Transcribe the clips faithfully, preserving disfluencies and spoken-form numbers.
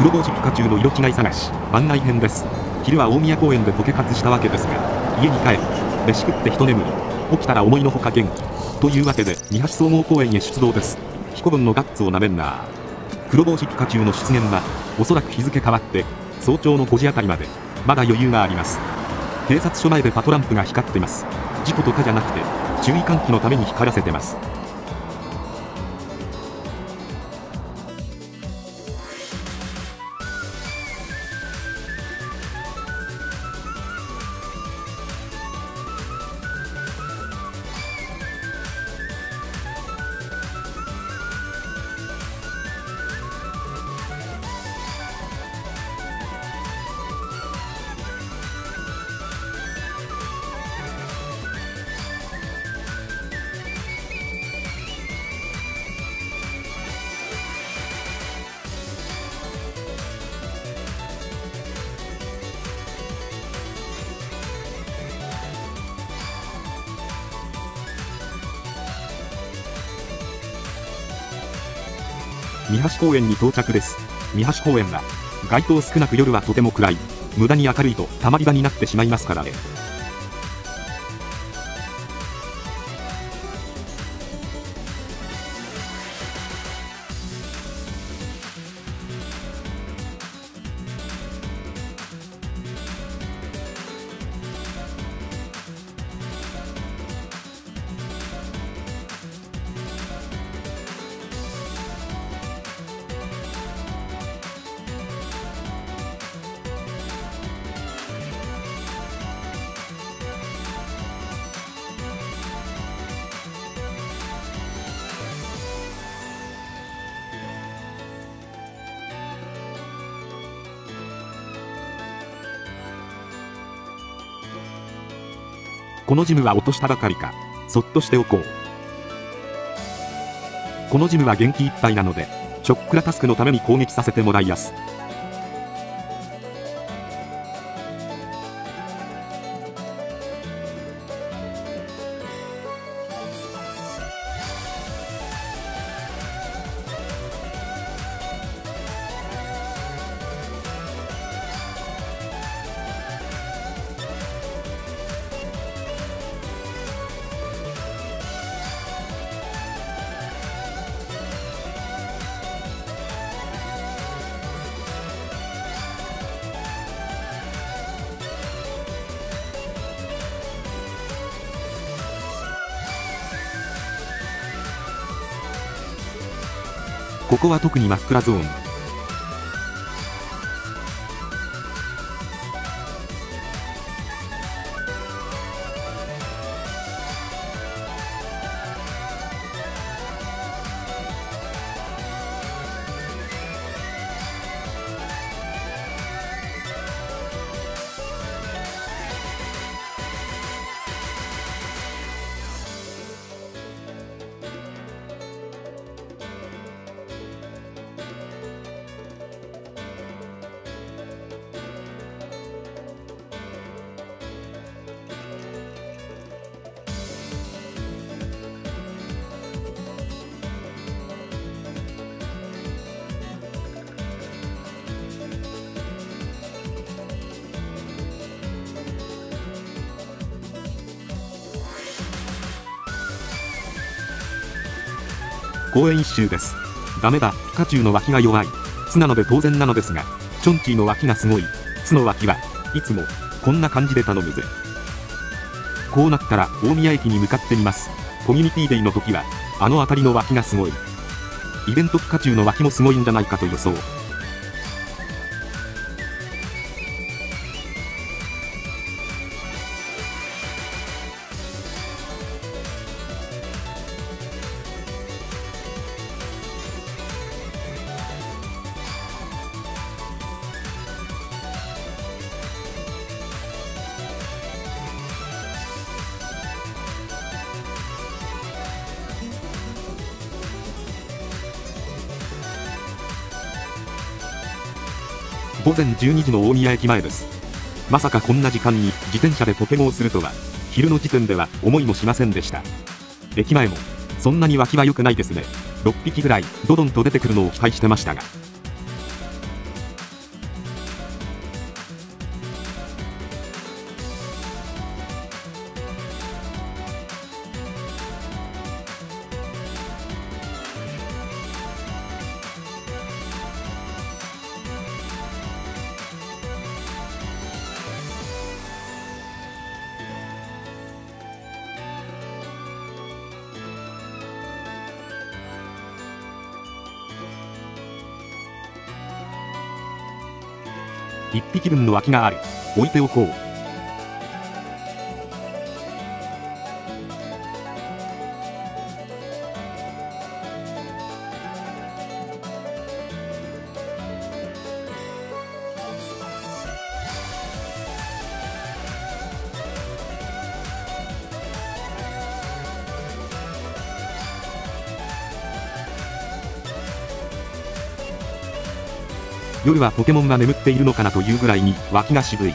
黒帽子ピカチュウの色違い探し番外編です。昼は大宮公園でポケ活したわけですが、家に帰り飯食って一眠り、起きたら思いのほか元気というわけで二橋総合公園へ出動です。彦分のガッツをなめんな。黒帽子ピカチュウの出現はおそらく日付変わって早朝のごじあたりまでまだ余裕があります。警察署前でパトランプが光ってます。事故とかじゃなくて注意喚起のために光らせてます。三橋公園に到着です。三橋公園は街灯少なく夜はとても暗い。無駄に明るいとたまり場になってしまいますからね。このジムは落としたばかりか、そっとしておこう。このジムは元気いっぱいなので、ショックラタスクのために攻撃させてもらいやす。ここは特に真っ暗ゾーン。公園一周です。ダメだ、ピカチュウの脇が弱い。巣なので当然なのですが、チョンチーの脇がすごい。巣の脇はいつもこんな感じで頼むぜ。こうなったら大宮駅に向かってみます。コミュニティデイの時はあの辺りの脇がすごい。イベントピカチュウの脇もすごいんじゃないかと予想。午前じゅうにじの大宮駅前です。まさかこんな時間に自転車でポケゴをするとは、昼の時点では思いもしませんでした。駅前もそんなに脇は良くないですね。ろっぴきぐらいドドンと出てくるのを期待してましたが。 いっぴきぶんの空きがある。置いておこう。夜はポケモンが眠っているのかなというぐらいに脇が渋い。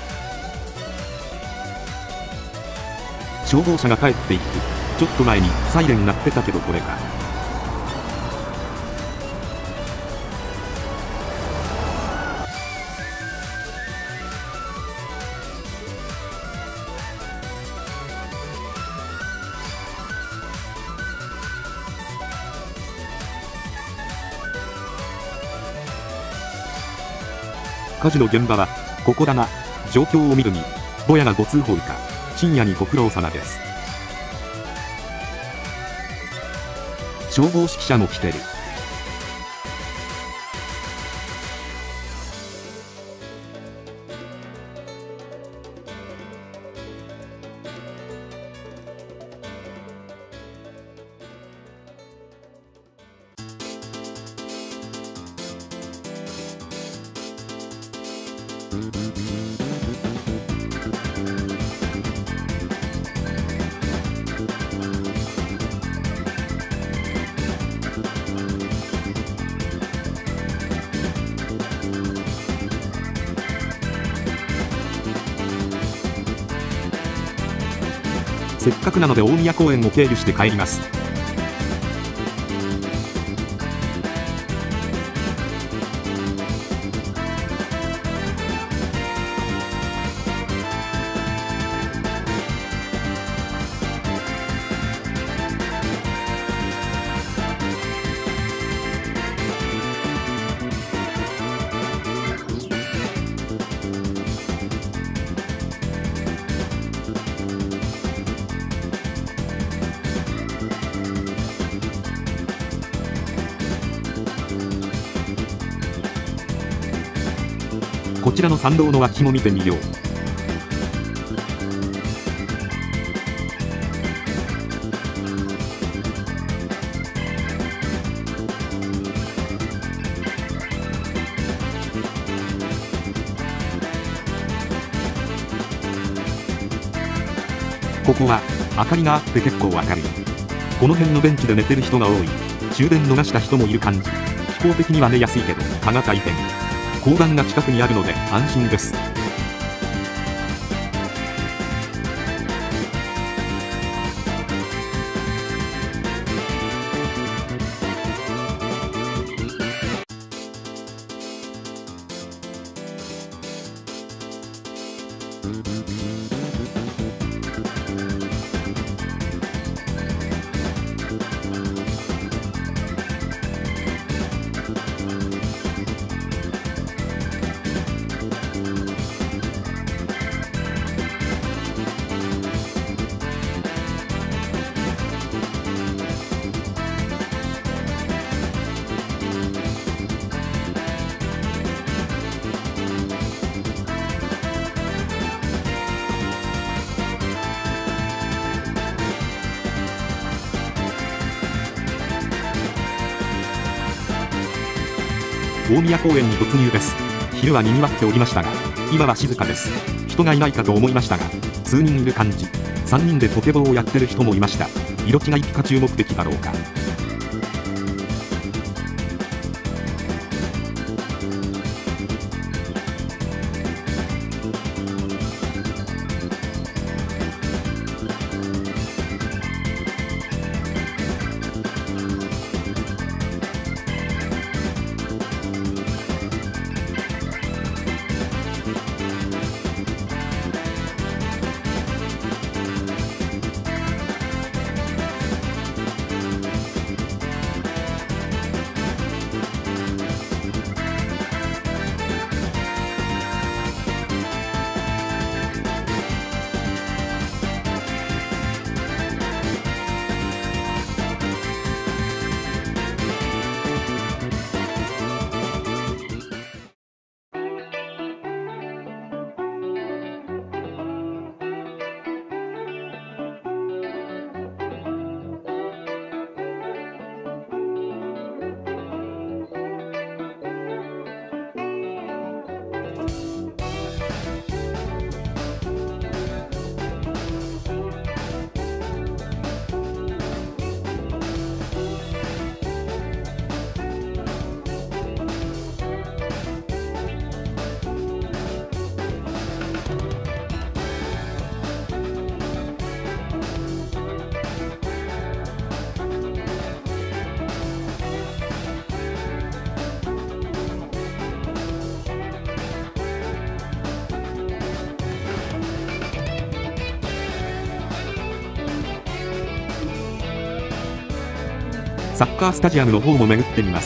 消防車が帰っていく。ちょっと前にサイレン鳴ってたけどこれか。火事の現場はここだな。状況を見るにぼやがご通報か。深夜にご苦労様です。消防指揮車も来てる。せっかくなので大宮公園を経由して帰ります。こちらの参道の脇も見てみよう。ここは明かりがあって結構明るい。この辺のベンチで寝てる人が多い。終電逃した人もいる感じ。気候的には寝やすいけど蚊が大変。交番が近くにあるので安心です。大宮公園に突入です。昼は賑わっておりましたが、今は静かです。人がいないかと思いましたが、数人いる感じ。さんにんでポケボーをやってる人もいました。色違いピカチュウ目的だろうか。 サッカースタジアムの方も巡ってみます。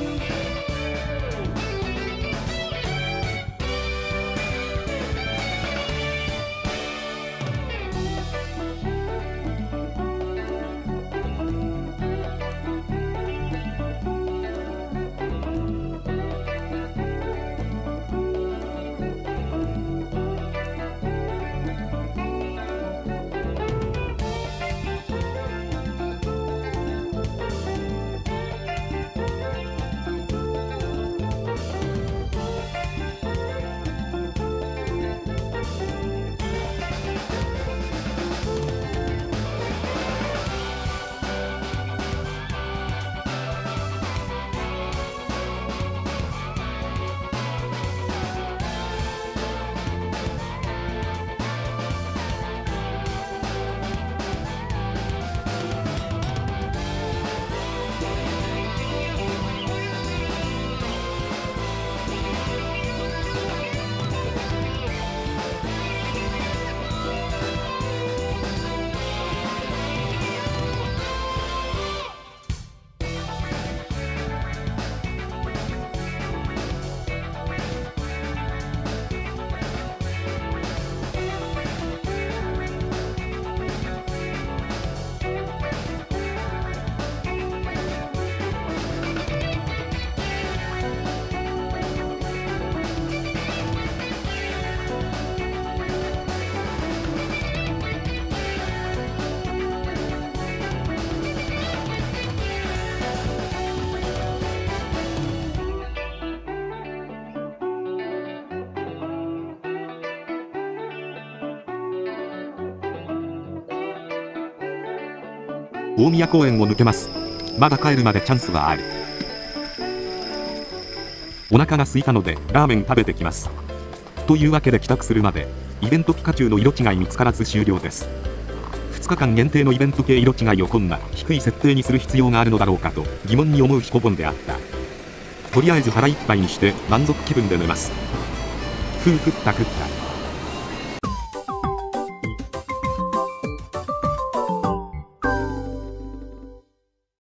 大宮公園を抜けます。まだ帰るまでチャンスはある。お腹が空いたのでラーメン食べてきます。というわけで帰宅するまでイベントピカチュウの色違い見つからず終了です。ふつかかん限定のイベント系色違いをこんな低い設定にする必要があるのだろうかと疑問に思う彦本であった。とりあえず腹いっぱいにして満足気分で寝ます。ふう食った食った。